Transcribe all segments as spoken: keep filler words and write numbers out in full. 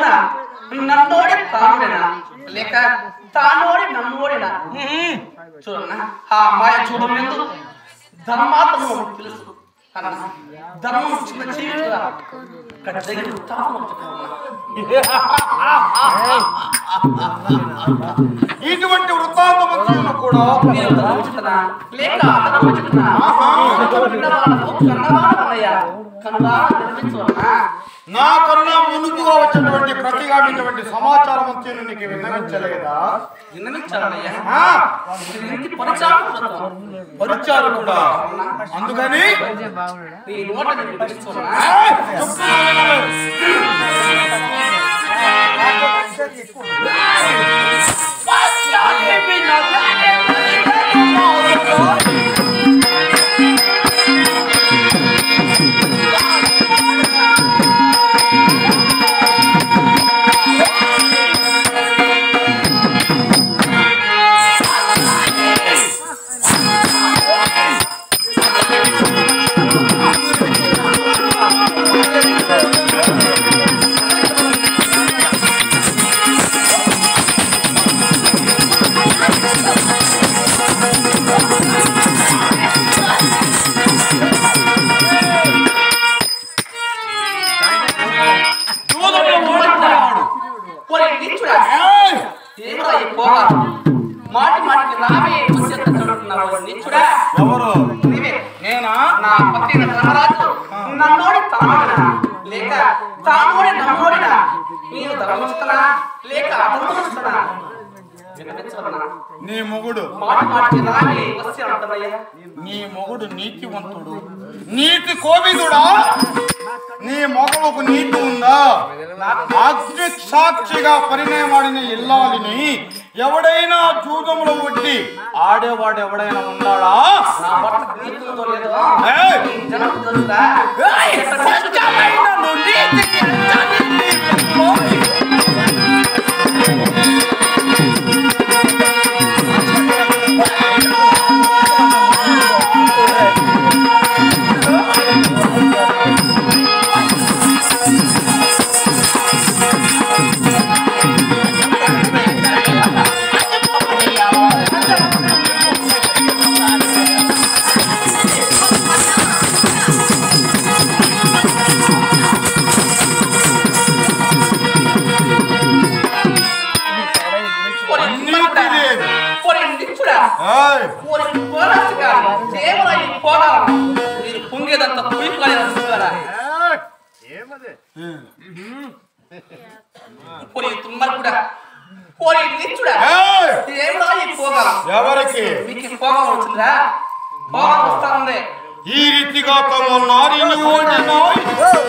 లోన నన్నోడి తానుడేనా లేక తానోడి నన్నోడినా చూడన్నా ఆ అమ్మాయి చూడలేదు ధర్మాత్మ తెలుసు అన్న ధర్మం చిన్న జీవిత ఇటువంటి వృత్తాంతము కూడా లేక నాకన్నా మునుపుగా వచ్చినటువంటి ప్రతిగామిటువంటి సమాచారం అంతా నీకు విన్నవించలేదా? పరిచారు కూడా అందుకని మాటి మాటికి రావే నిచ్చుడా ఎవరు నేనా నా పత్తి ధర్మరాజు నన్నోడి తానుడేనా లేక తానోడి నన్నోడినా నేను ధర్మస్తున్నా లేక అధర్మస్తున్నా నీ మొగుడు మాటి మాటికి రావే వస్తే అంటదయ్యా నీ మొగుడు నీతివంతుడు నీతి కోవిదుడా? నీ మొగలకు నీతి ఉందా? అగ్ని సాక్షిగా పరిణయమాడిన ఇల్లాలిని ఎవడైనా జూదంలో ఉట్టి ఆడేవాడు ఎవడైనా ఉన్నాడా? పొంగేదంతా ఎవరికి వస్తానందే ఈ రీతిగా తమ నారిని ఓడినాయి.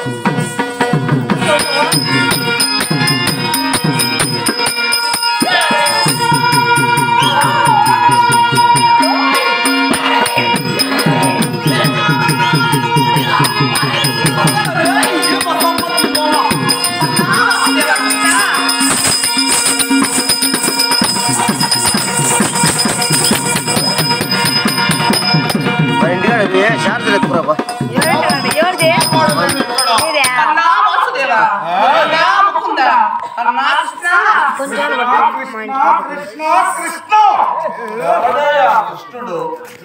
కృష్ణుడు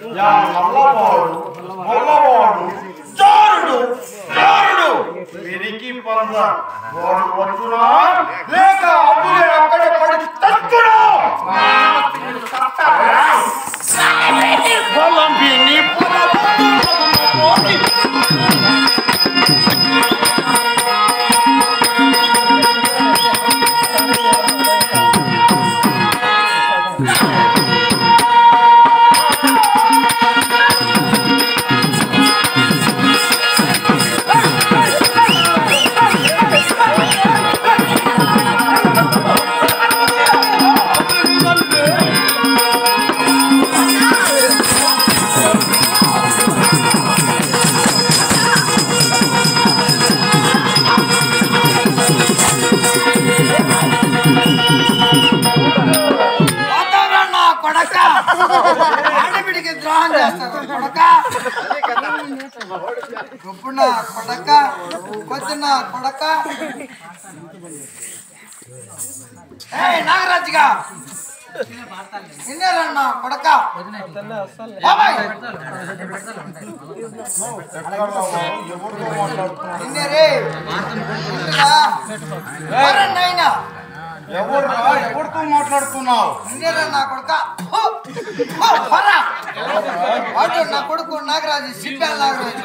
విరికి పొంద వచ్చునా లేక అప్పుడే అక్కడ పడి తచ్చునా ఆడబిడికి ద్రోహం చేస్తారు కొడక ఇప్పుడు కొడక కొద్దిన కొడక నాగరాజుగా ఇన్నేరన్నా కొడక ఇన్నేరే నాయనా ఎవరు ఎవరితో మాట్లాడుతున్నావు? ఇన్నేరన్నా కొడక వాడు నా కొడుకు నాగరాజు సిద్ధాల నాగరాజు.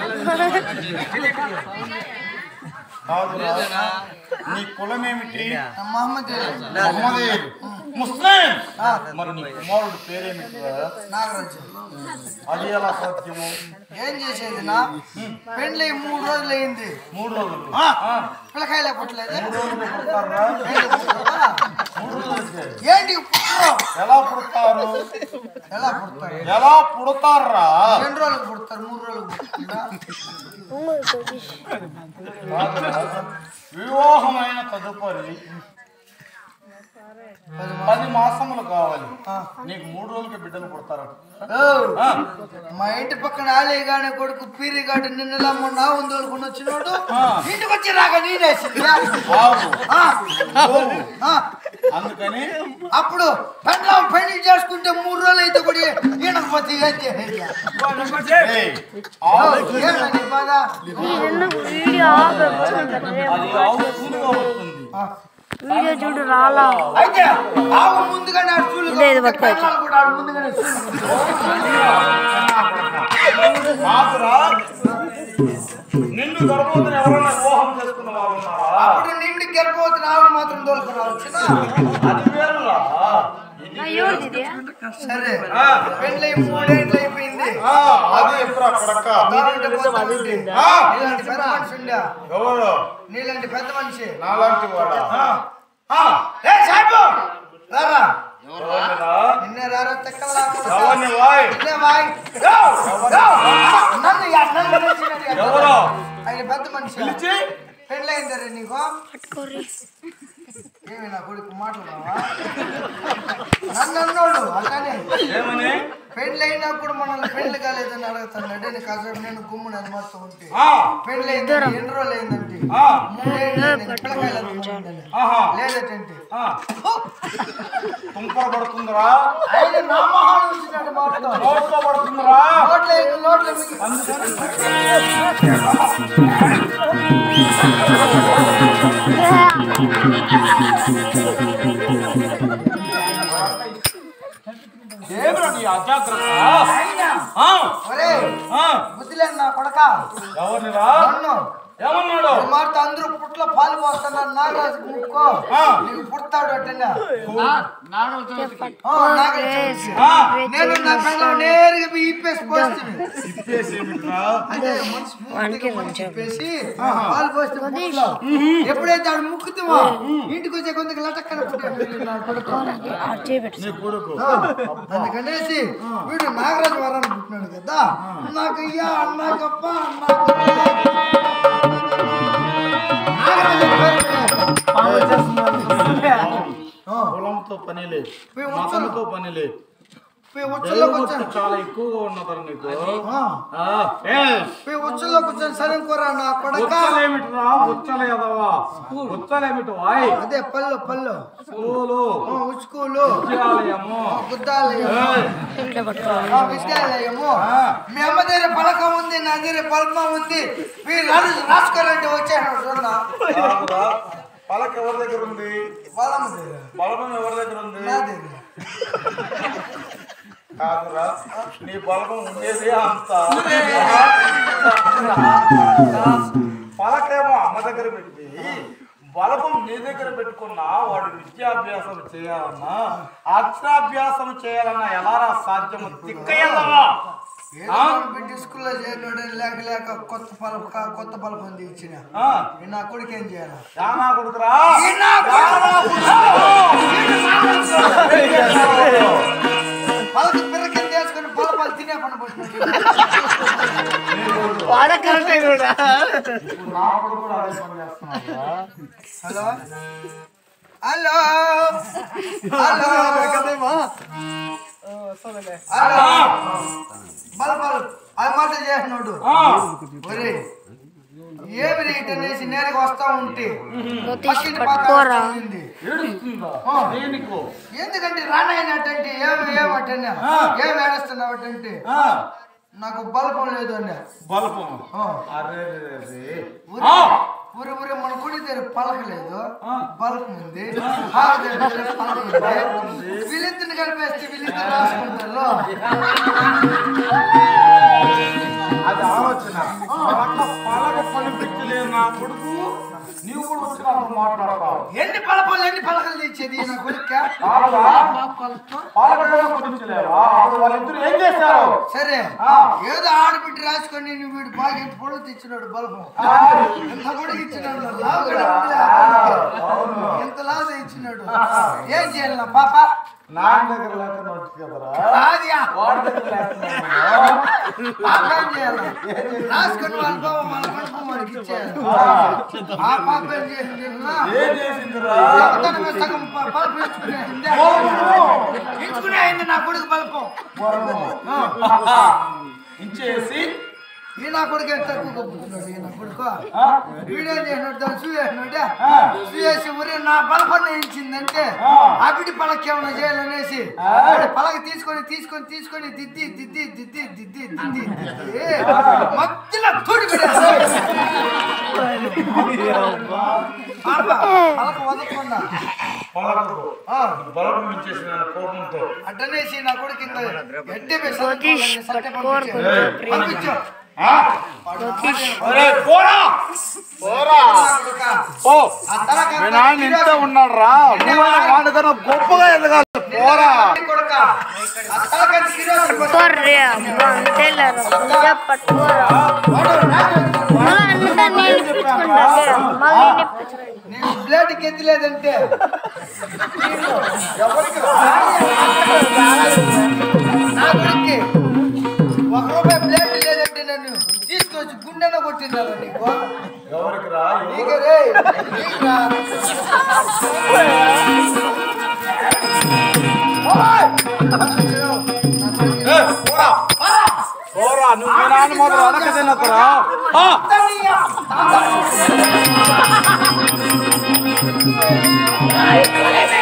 నీ కులం ఏమిటి? మహమ్మద్ మహమ్మద్ ముస్లిం. మరి నీ కుమారుడు పేరేమిటి? నాగరాజు. అది ఎలా సాధ్యము? ఏం చేసేది నా పెండ్లి మూడు రోజులు అయింది. మూడు రోజులు పిల్లకాయలే పుట్టలేదు. మూడు రోజులు ఏంటి పుట్టరు? ఎలా పుడతారు? ఎలా పుడతారు? ఎలా పుడతారా? రెండు రోజులకు పుడతారు, మూడు రోజులకు పుడతారా? వివాహమైన తదుపరి పది మాసములు కావాలి. నీకు మూడు రోజులకి బిడ్డలు పుడతారు. మా ఇంటి పక్కన ఆలేగానే కొడుకు పీరిగాడు నిన్నలమ్మ నా ఉందోలుకుని వచ్చినోడు ఇంటికి వచ్చి రాక నేనేసింది. అందుకని అప్పుడు పెళ్ళం పెళ్లి చేసుకుంటే మూడు రోజులు అయితే కూడా ఈనకపోతే ఏం చేయాలి? బాగా వీడియో చూడు రాలా అయితే ఆవు ముందుగానే కూడా ముందుగానే నిన్ను గర్భవతిని ఎవరైనా వివాహం చేసుకున్న వాళ్ళు ఉన్నారా? అప్పుడు నిండి గర్భవతిని ఆవును మాత్రం దొరకరావచ్చు. అది వేరురా. సరే పెళ్ళి మూడేళ్ళు అయిపోయింది. అది ఎప్పుడు కొడక నీలాంటి పెద్ద మనిషి ఉండా? ఎవరు? నీలాంటి పెద్ద మనిషి నాలాంటి వాడా? ఏ సాయిబు రారా. నిన్నే రారా తెక్కల ఎవరిని వాయ్? నన్ను ఎవరు? ఆయన పెద్ద మనిషి. పిలిచి పెళ్ళయిందరే నీకు? ఏమి నా కొడుకు మాట్లాడవా? నన్ను అన్నోడు అలానే ఏమని? పెళ్ళి అయినా కూడా మనల్ని పెళ్లి కాలేదని అడుగుతాడు. నేను కాసేపు నేను గుమ్ముని అనుమాడుతూ ఉంటే పెళ్ళి అయింది ఎన్ని రోజులు అయిందంటే లేదటంటే తుంపర పడుతుందిరా. ఆయన నా మొహాలు వచ్చినట్టు మాట్లాడు. నోట్లో పడుతుందిరా. నోట్లే నోట్లే ఏమిరా నీ అజాగ్రత్త? బుద్ధిలే నా కొడక. ఎవరినిరా? నన్ను ఏమన్నాడు? మాట అందరూ పుట్ల పాలు పోస్తున్నారు. నాగరాజు ముక్కో నీకు పుడతాడు అట్టనా? నేను నా పిల్లలు నేరుగా ఇప్పేసి పోస్తుంది. అదే మనసు చెప్పేసి పాలు పోస్తే పుట్టలో ఎప్పుడైతే ఆడు ముక్కుతామో ఇంటికి వచ్చే కొంత లటక్కన కొడుకు. అందుకనేసి వీడు నాగరాజు వరాన్ని పుట్టినాడు కదా. నాకయ్యా అన్నాకప్ప పొలంతో పని లేదు, మతంతో పని లేదు. చాలా ఎక్కువగా ఉన్నదా నీకు? ఉచ్చలో కూర్చొని సరే కూర నా కొడక. ఉచ్చలేమిటిరా? ఉచ్చల ఎదవా ఉచ్చలేమిటి వాయ్? అదే పళ్ళు పళ్ళు స్కూలు ఉచ్చుకూలు విద్యాలయము గుద్దాలయము విద్యాలయము. మీ అమ్మ దగ్గర పలకం ఉంది, నా దగ్గర పలకం ఉంది. మీరు రాసుకోరంటే వచ్చాను. పలక ఎవరి దగ్గర ఉంది? బలం దగ్గర. బలపం ఎవరి దగ్గర ఉంది? నా దగ్గర. కాదురా, నీ బలపం ఉండేది అంత. పలకేమో అమ్మ దగ్గర పెట్టి బలపం నీ దగ్గర పెట్టుకున్నా వాడు విద్యాభ్యాసం చేయాలన్నా అక్షరాభ్యాసం చేయాలన్నా ఎలా సాధ్యము? తిక్కయ్యదవా బిడ్డ స్కూల్లో చేరినాడు లేక లేక కొత్త పలప కొత్త పలపం ఇచ్చిన నా కొడుకు ఏం చేయాలి? నా కొడుకురా పలక పిర్ర కింద వేసుకొని పలపాలు తినే పని పడుతుంది. హలో హలో బల బల అది మాట చేసినాడు ఒరే ఏమి రేట్ అనేసి నేరుగా వస్తా ఉంటే పక్కింటి పక్కన ఉంది. ఎందుకంటే రానైనట్టంటే ఏమి ఏమటన్నా ఏమి ఏడుస్తున్నావటంటే నాకు బలపం లేదు అన్న బలపం ఊరి ఊరి మన గుడి దగ్గర పలకలేదు బలపం ఉంది హాల్ దగ్గర పలక ఉంది వీళ్ళిద్దరిని కలిపేస్తే వీళ్ళిద్దరు రాసుకుంటారు అది ఆలోచన పలక పనిపించలేదు నా కొడుకు నీవు కూడా వచ్చి నాకు మాట్లాడతావు ఎన్ని పలపలు ఎన్ని పలకలు తెచ్చేది నా కొడుకు వాళ్ళిద్దరు ఏం చేశారు సరే ఏదో ఆడబిడ్డ రాసుకొని నువ్వు వీడు బాగా ఎంత పొడవు తెచ్చినాడు బలపం ఎంత పొడుగు ఇచ్చినాడు లావు ఎంత లావు ఇచ్చినాడు ఏం చేయాలి నా పాప నాన్న దగ్గర లేకపోతే కదరా వాడి దగ్గర లేకపోతే రాసుకొని వాళ్ళ బాబు వాళ్ళ మండపం వాడికి ఇచ్చేయాలి ఆ పాప ఏం చేసింది ఏం చేసిందిరా సగం బలపం ఇచ్చుకునే అయింది నా కొడుకు బలపం ఇచ్చేసి ఈ నా కొడుకు ఎంత తక్కువ కప్పుతున్నాడు ఈ నా కొడుకు వీడియో చేసినాడు దాన్ని షూ వేసినాడే షూ వేసి ఊరే నా బలపన్న ఇచ్చిందంటే అవిటి పలక ఏమైనా చేయాలనేసి పలక తీసుకొని తీసుకొని తీసుకొని దిద్ది దిద్ది దిద్ది దిద్ది దిద్ది దిద్ది మధ్యలో తోడి పలక వదలకుండా బలపం ఇచ్చేసి కోపంతో అడ్డనేసి నా కొడుకు ఇంకా గడ్డి పంపించు ఇంత ఉన్నాడు రా వాడికన్నా గొప్పగా ఎదగాలి పోరా పట్టుకోర్రే అబ్బా అంతేలేరు పట్టుకోరా మళ్ళీ అంతా నేను ఇప్పించుకుంటా మళ్ళీ నేను ప్లేట్కి ఎత్తిలేదంటే నా కొడుక్కి ఒక రూపాయి ప్లేట్ లేదంటే నన్ను తీసుకొచ్చి గుండెన కొట్టిందా నీకు ఎవరికి రా నీకే రే నీకురా. పోరా నువ్వు మీ నాన్న మాత్రం అనక తిన్నతరా తన్నయ్య.